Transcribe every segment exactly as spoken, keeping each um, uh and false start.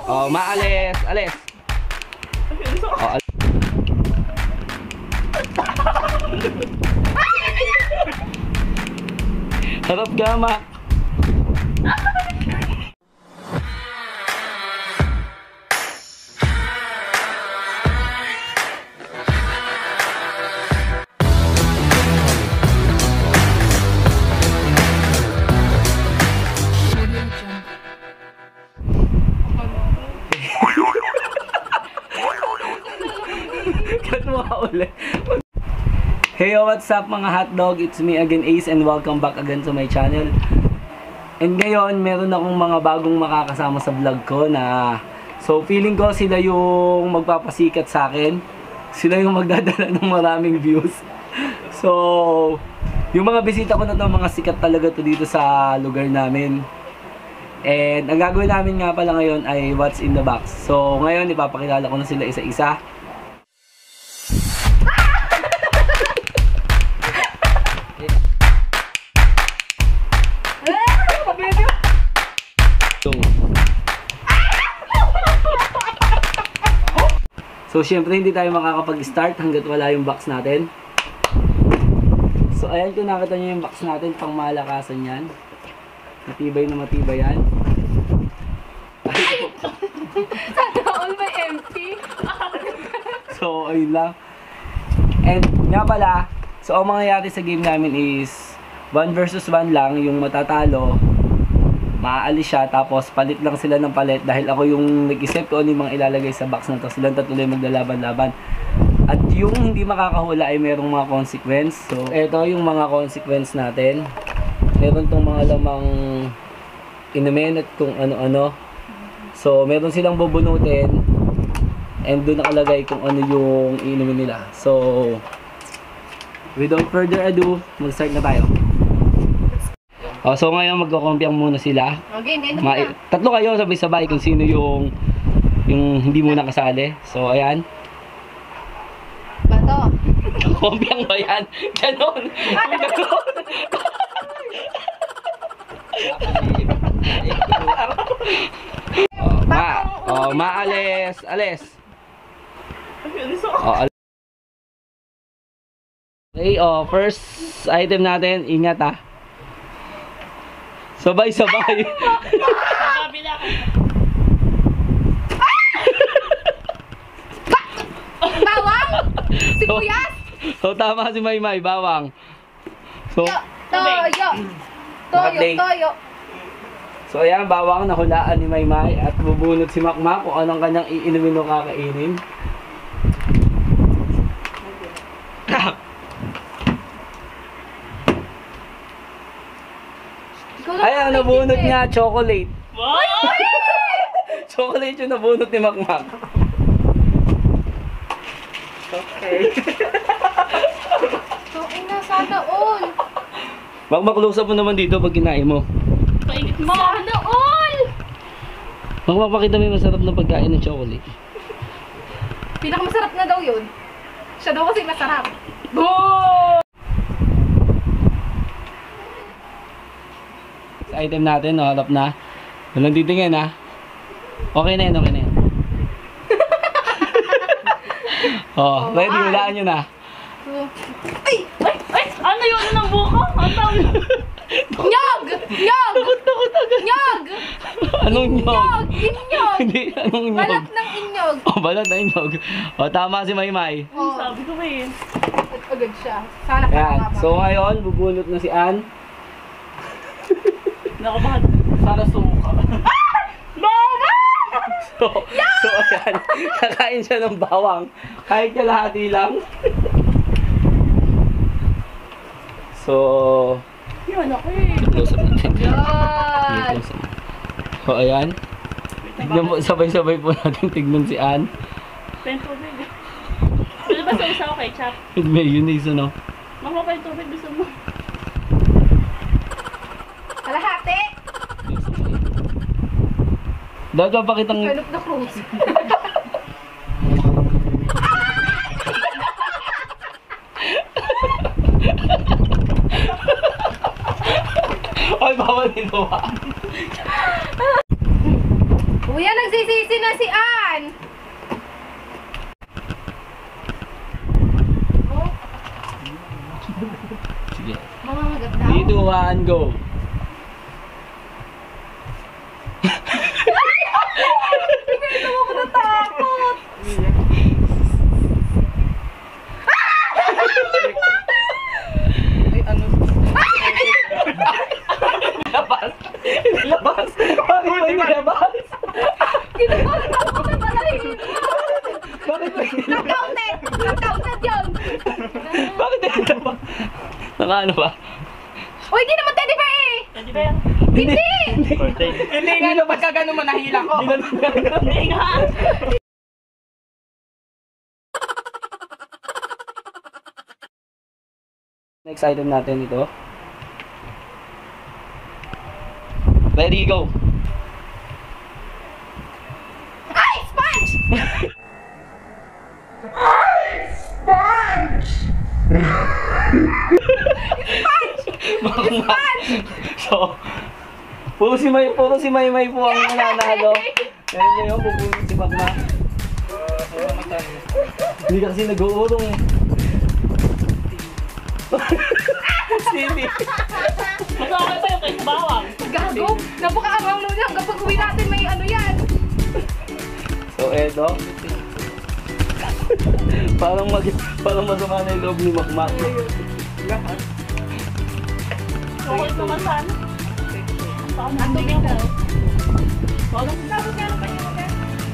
Oh, maalis. Alis. Oh, al harap gama. Hey, what's up mga hotdog? It's me again, Ace, and welcome back again to my channel. And ngayon, meron akong mga bagong makakasama sa vlog ko na so feeling ko sila yung magpapasikat sa akin. Sila yung magdadala ng maraming views. So, yung mga bisita ko na to, mga sikat talaga to dito sa lugar namin. And ang gagawin namin nga pala ngayon ay what's in the box. So, ngayon ipapakilala ko na sila isa-isa. So, syempre hindi tayo makakapag-start hanggat wala yung box natin. So, ayan kung nakita nyo yung box natin, pang malakasan yan. Matibay na matibay yan. Sana all may empty. So, ayun lang. And nga pala, so ang mangyayari sa game namin is one versus one lang. Yung matatalo, maaalis siya, tapos palit lang sila ng palit dahil ako yung nag-isip ko ano yung mga ilalagay sa box na to. Silang tatlo yung maglalaban-laban. At yung hindi makakahula ay merong mga consequence. So, eto yung mga consequence natin. Meron tong mga lamang inumin at kung ano-ano. So, meron silang bubunutin and doon nakalagay kung ano yung inumin nila. So, without further ado, mag-start na tayo. Oh, so ngayon magko-compyang muna sila. Okay, hindi Ma tatlo kayo sabay-sabay kung sino yung yung hindi muna kasali. So ayan. Bato. Compyang ba yan? Ganon. Ganon. Oh, ma oh, maalis, alis. Oh, al okay, oh, first item natin, ingat ah. Sabay-sabay. Bawang! Sibuyas! So, so tama si Maymay, bawang. So, Toyo! Toyo! Toyo! So ayan, bawang nahulaan ni Maymay at bubunot si Makmak kung anong kanyang iinumin o kakainin. Ayan, nabunot niya, chocolate. What? Chocolate yung nabunot ni Makmak. Okay. So, ina, sana all! Makmak, close up mo naman dito pag kinain mo. Sana all! Makmak, pakita mo yung masarap na pagkain ng chocolate. Pinakamasarap na daw yun. Siya daw kasi masarap. Boom! Item natin, no, harap na. Walang titingin, ha. Okay na yan, okay na yan. Oh, ready, hulaan nyo na. Ay! Ay! Ay! Ano yun? Ano ng buko? Ang tawag? Nyog! Nyog! Takot, takot agad. Nyog! Anong nyog? Nyog! Inyog! Hindi, anong nyog? Balat ng inyog. Oh, balat ng inyog. Oh, tama si Maymay. Oh. Sabi ko ba yun? Agad siya. Sana pa Yan. nakabang. So ngayon, bubunot na si Ann. Nakabahan. Para suka. Mama! So, so ayan. Kakain siya ng bawang. Kahit kalahati lang. So, Yun, okay. close up natin. Yan! Close up. So ayan. Tignan mo, sabay-sabay po natin tignan si Ann. Pwede tubig. Pwede ba sa usaw kay Chap? With mayonnaise, ano? Makuha pa yung tubig, gusto mo? Kalahati! Dapat pa kitang... Turn of the cruise. Ay, bawal ginawa. Kuya, nagsisisi na si Ann. Oh, Sige. mga magat daw. three, two, one, go. Ito ako natakot. Ay, ano? Labas! Labas! Bakit ba nilabas? Kinukulit ako sa talahin. Bakit ba nilabas? Nag-counted. Nag-counted yun. Bakit nilabas? Nakaano ba? Uy, di naman teddy bear eh. Pwede ba yan? Hindi. Hindi nga, no, pagka ganun mo, nahila ko. Hindi nga. Next item natin ito. Ready, go! Ay, sponge! Magma. So, puro si May, puro si May May po ang nananalo. Kaya ngayon, pupunod si Magma. Hindi kasi nag-uurong eh. Sili. Mas okay pa yung kaysa bawang. Gago. Napaka-amaw nun yan. Kapag uwi natin may ano yan. So, eto. parang mag parang masama na yung loob ni Magma. Chocolate naman sana. Ang dumi ko. Wala. Tapos meron pa yung mga.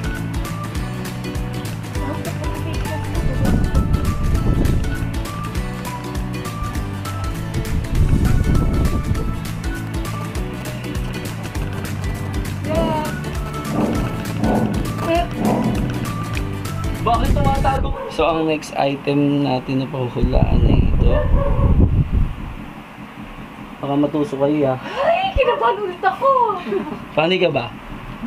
Bakit tumatago? So, ang next item natin na pahuhulaan ay ito. Baka matuso kayo ah. Ay, kinabahan ulit ako. Paano ka ba?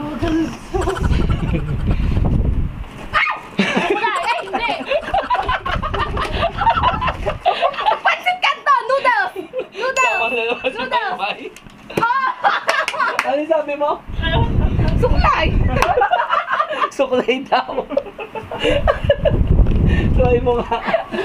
Wala, ay, hindi. Pansit kanto, noodles. Noodles. Tama na naman si Noodles. May. Ano sabi mo? Suklay. Suklay daw. Try mo nga.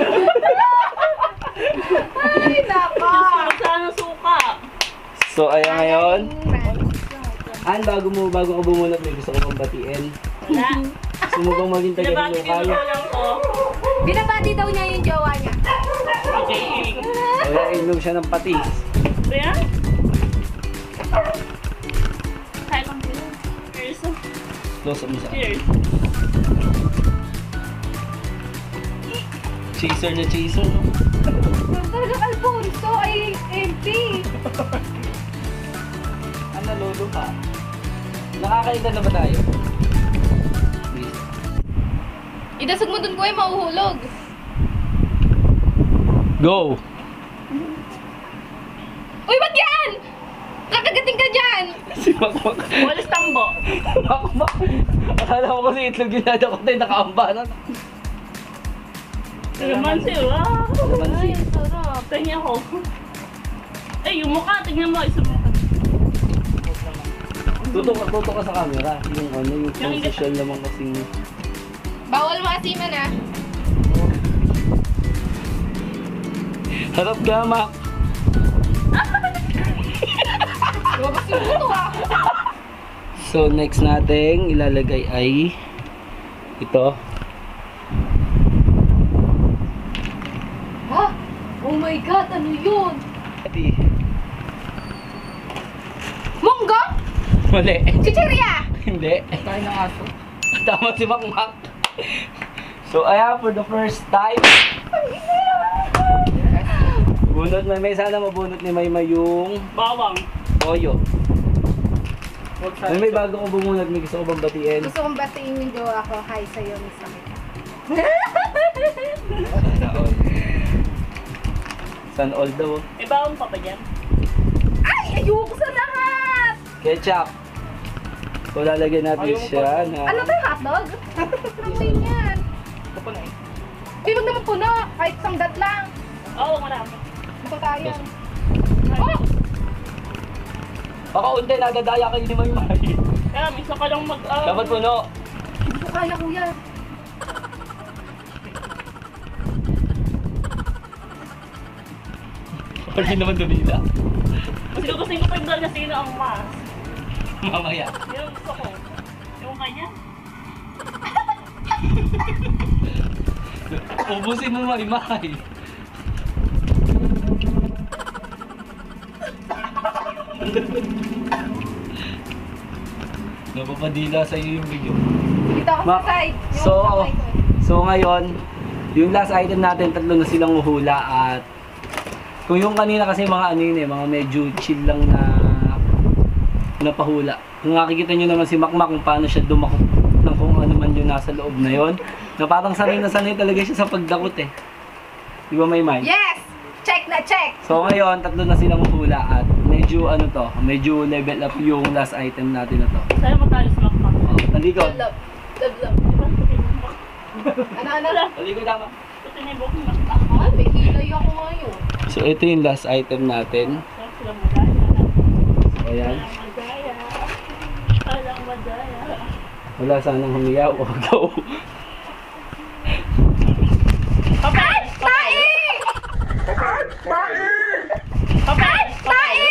Ay, nako. Sarap sana ng suka. So, ayan ngayon. An, bago mo, bago ka bumunot, may gusto ko pang batiin. Wala. Gusto mo bang maging Pinabati ko taga-lokal? yung lang ko. Binabati daw niya yung jowa niya. Okay. Kaya inom siya ng patis. Ito yan? Kahit ang pila. Cheers. Close up mo sa Cheers. chaser na chaser, no? Talaga Alfonso ay empty. Ano, lolo ka? Nakakainda na ba tayo? Please. Idasag mo dun ko ay mauhulog. Go! Uy, ba't yan? Kakagating ka dyan. Si Makmak. Walis tambo. Makmak. Akala mo kasi itlog yung nada ko tayo nakaamba na. Kalamansi, wow. Kalamansi. Ay, sarap. Tingnan ko. Ay, yung mukha, tingnan mo. Isa mukha. Tutok ka, tutok ka sa camera. Yung ano, yung Yung pang hindi- social naman kasing... Bawal maasiman ah. Harap ka, Mak. Lumabas yung buto ah. So, next nating ilalagay ay ito. Ha? Oh my God, ano yun? Ati. Munggo? Mali. Chichirya? Hindi. Tayo ng aso. Tama si Makmak. So, ayan, for the first time. Bunot na may sana mabunot ni Maymay yung Bawang. toyo. Huwag sa May may bago ko bumunot, may gusto ko bang batiin. Gusto kong batiin yung jowa ko. Hi sa'yo, Miss Amita. Sana all. Sana all daw. May bawang pa ba dyan? Ay, ayoko sa lahat! Ketchup. So, lalagyan natin Ayaw mo siya pa. na... Ano ba yung hotdog? Ano yan? Ito po na eh. Di wag naman puno. Kahit isang dat lang. Oo, marami. Ito tayo. Oh! Baka unti, nadadaya kayo ni Maymay. Kaya, minsan ka lang mag... ah, Dapat puno. Hindi ko kaya, kuya. Pag di naman dumila. Mas gugustuhin ko pa yung dalaga sino ang mas. Mamaya. Yung gusto ko. Yung kanya. Ubusin mo marimay. Napapadila sa iyo yung video. Dito ako sa Ma- side. Yung so, kamay ko. so ngayon, yung last item natin, tatlo na silang uhula at kung yung kanina kasi mga ano yun eh, mga medyo chill lang na napahula. Kung nakikita nyo naman si Makmak kung paano siya dumako ng kung ano man yung nasa loob na yon, na parang sanay na sanay talaga siya sa pagdakot eh. Di ba, Maymay? Yes! Check na check! So ngayon, tatlo na silang uhula at medyo ano to, medyo level up yung last item natin na to. Sa'yo mo tayo sa makmak. Oh, talikod. Love. Love, love. Diba? Puti mo makmak. Ano, ano? Talikod tama. Puti na yung buhok ng makmak. Ah, may kilay ako ngayon. So ito yung last item natin. Sarap silang madaya. So ayan. Walang madaya. Walang madaya. Wala sanang humiyaw o go. Papel! Tae! Papel! Tae!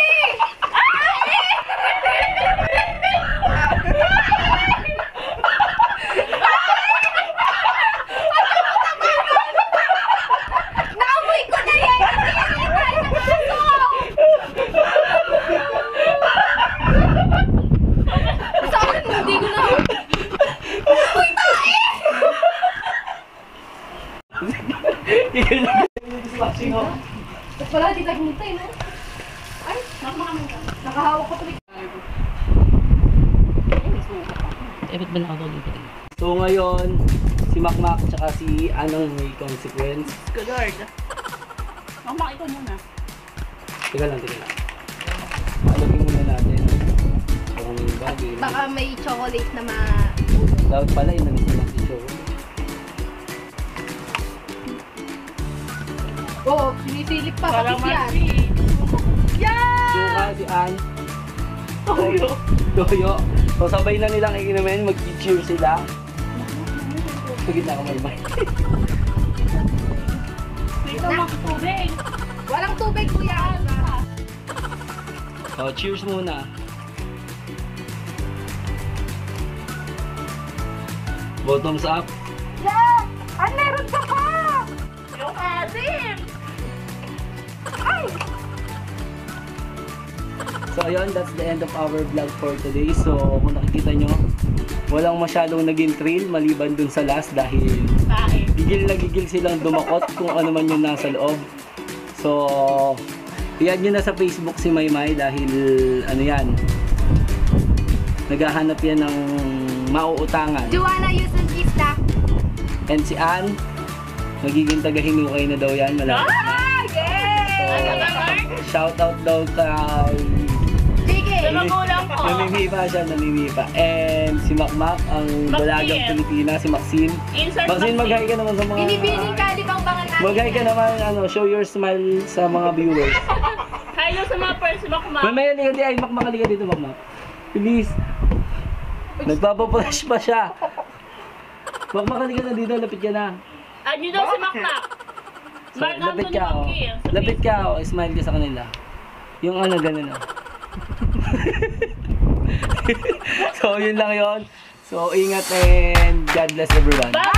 Naamoy ko na yan! Hindi yan yan tayo ng aso! Sa akin, hindi ko na... Uy, tae! Ba't pala, di naghintay, no? Ay, nakahawak ko tuloy. Eh, ba't ba nakagalitan? So ngayon, si Makmak at si Anong may consequence. Good Lord. Makmak, ikaw muna. Teka lang, teka lang. Alagin muna natin. Kung may bagay. Baka may chocolate na ma... Dapat pala, inalis na lang si Show. Oo, sinisilip pa, Parang patis yan. Marcy. Suka, si An, Toyo. Toyo. So sabay na nilang iinumin, mag-cheer sila. Sa gitna ka may Wait, mak, tubig. Walang tubig, kuya. So cheers muna. Bottoms up. Yeah! Ah, meron ka pa! Yung asim. Ay! So ayun, that's the end of our vlog for today. So kung nakikita nyo, walang masyadong naging thrill maliban dun sa last dahil Kain. gigil na gigil silang dumakot kung ano man yung nasa loob. So, i-add nyo na sa Facebook si Maymay dahil ano yan, naghahanap yan ng mauutangan. Joanna Yusun Kista. And si Ann, magiging taga-hinukay na daw yan, malapit na. Ah, yay! So, shout out daw kay... J K! Sa magulang ko. Namimipa siya, namimipa. And si Makmak, ang Maxine. dalagang Pilipina, si Maxine. Insert Maxine, mag-hi ka naman sa mga... Binibining ka, di bang bangan natin? Mag-hi ka naman, ano, show your smile sa mga viewers. Hello sa mga pers, makmak. Mamaya, liga di, ay, Makmak, liga dito, Makmak. Please. Nagpapaflash pa siya. Makmak, liga na dito, lapit ka na. Add nyo daw si makmak. So, Mark lapit Anthony ka, oh. Magkir. Sa Lapit Facebook. ka, oh. Smile ka sa kanila. Yung ano, ganun, oh. So, yun lang yun. So, ingat and God bless everyone. Bye!